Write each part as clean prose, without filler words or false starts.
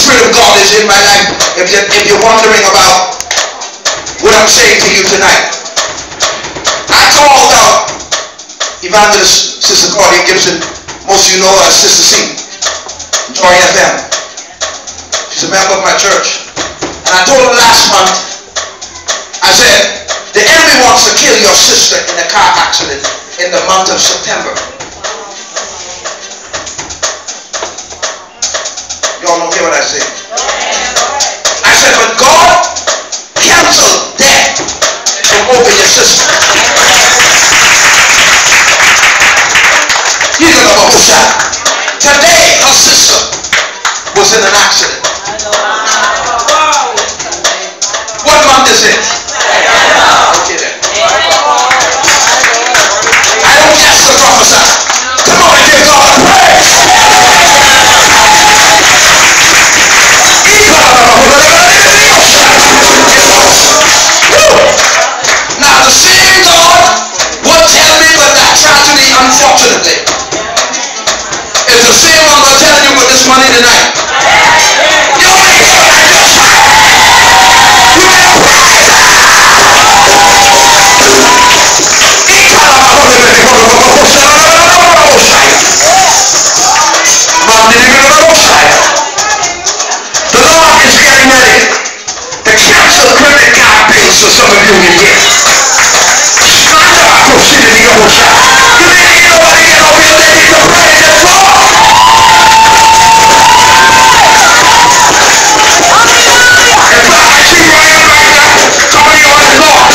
Spirit of God is in my life. If you're wondering about what I'm saying to you tonight, I called out Evangelist Sister Claudia Gibson. Most of you know her as Sister C, Joy FM. She's a member of my church. And I told her last month, I said, the enemy wants to kill your sister in a car accident in the month of September. Y'all don't hear what I say. I said, but God canceled death from over your sister. Today, her sister was in an accident. What month is it? Okay then. I don't ask to prophesy. Come on and give God a praise. Now the same God will tell me, but that tragedy, unfortunately, is the same one will tell you with this money tonight. You want to hear what I just said? You better praise it. The Lord is getting ready to cancel credit card bills for some of you in here. You didn't hear nobody get over here. They need to praise the Lord. In fact, I see where I am right now. Some of you are the Lord.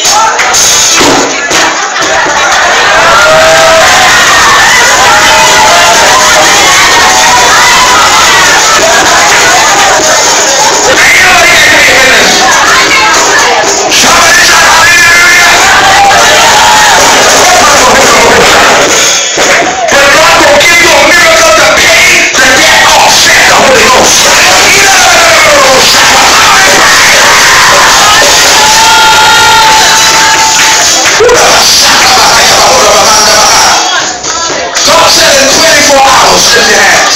God said in 24 hours, lift your hands.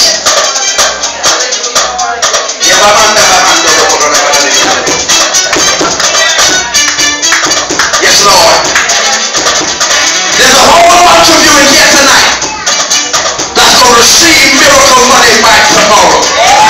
Yes, Lord. There's a whole bunch of you in here tonight that's going to receive miracle money by tomorrow.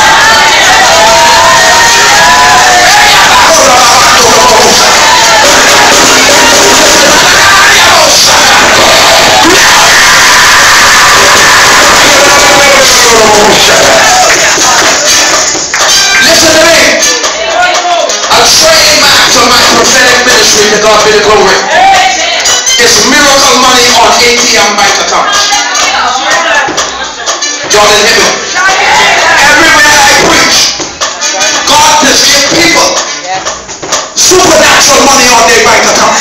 Listen to me. I'm straying back to my prophetic ministry. To God be the glory. It's miracle money on ATM bank accounts. Y'all didn't hear me. Everywhere I preach, God has given people supernatural money on their bank accounts.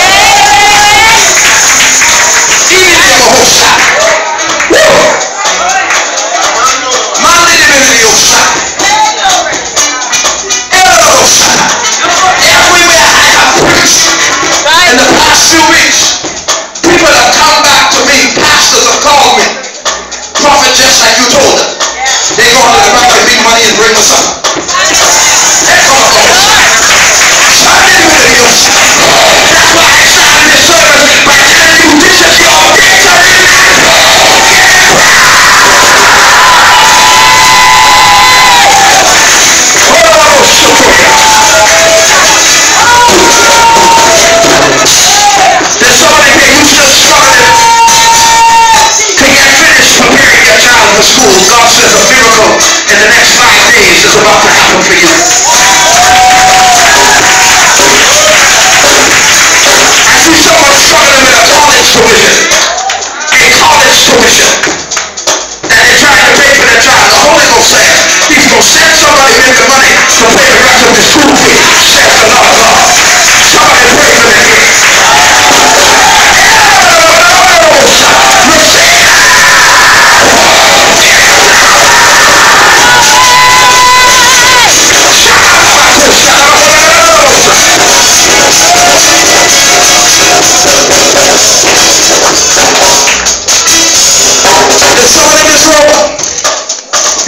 Everywhere I have preached in the past few weeks, people have come back to me, pastors have called me, prophet, just like you told them. They go to the bank and bring money and bring us up. That's why I started this service by telling you this is your victory. There's somebody here, you still struggling to get finished preparing your child for school. God says a miracle in the next 5 days is about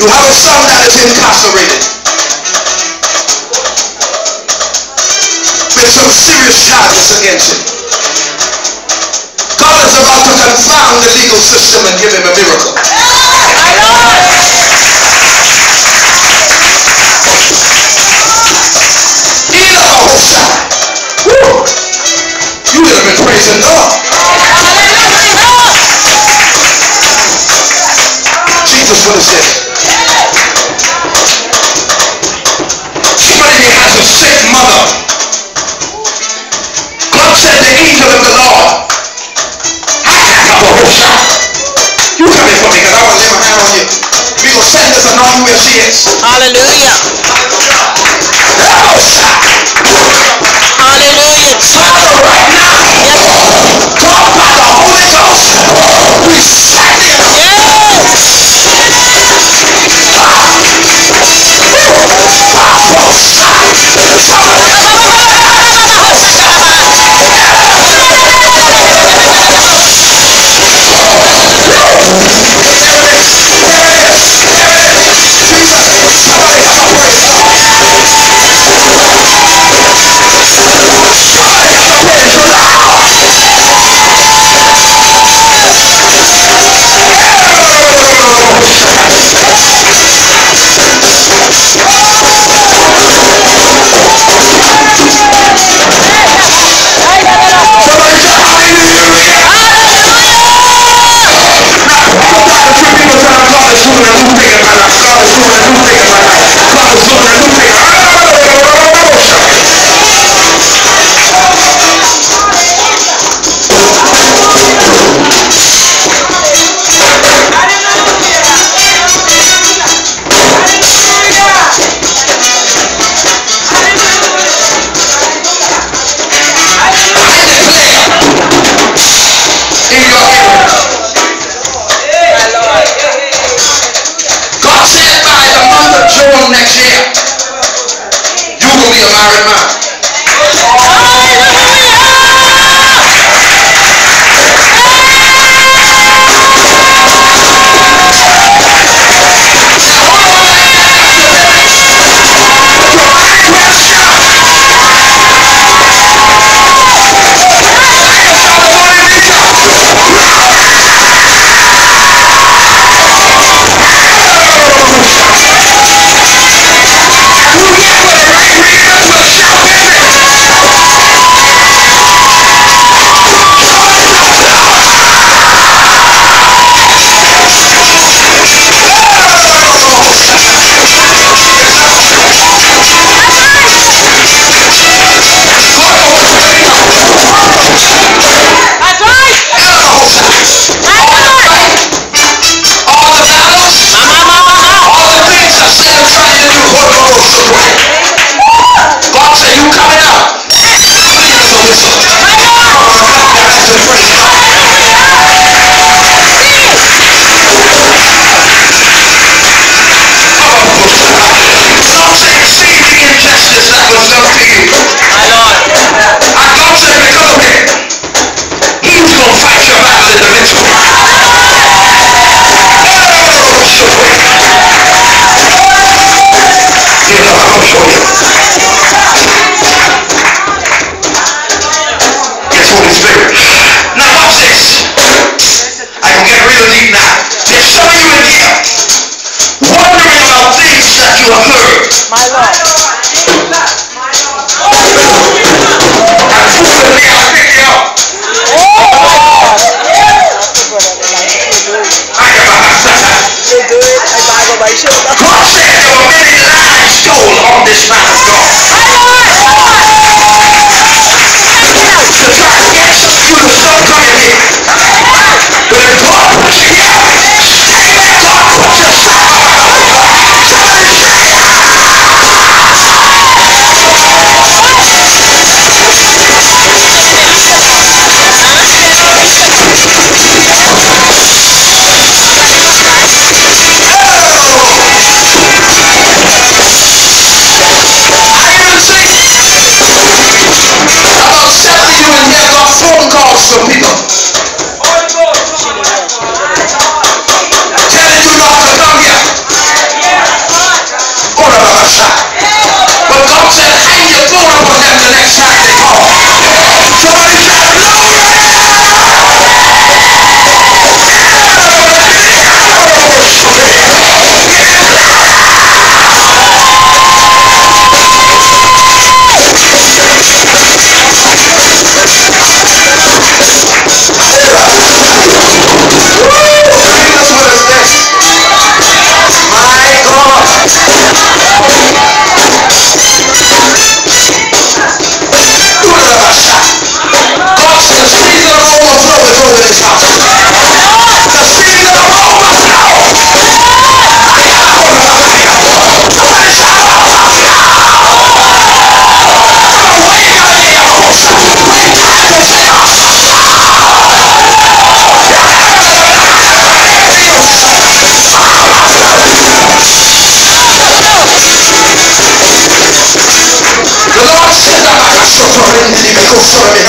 You have a son that is incarcerated with some serious charges against him. God is about to confound the legal system and give him a miracle. You would have been praising God. Jesus would have said, somebody has a sick mother. God said the angel of the Lord, you coming for me because I want to lay my hand on you. We gonna send this anointing where she is. Hallelujah. Hallelujah. Father, right now, God by the Holy Ghost, we send it. Next year, you will be a married man. My Lord. God said there were many lives told on this man of God. To try to get you to stop coming here. But if God puts you here, stay where God puts you. Somebody say, Holy Ghost, son of me.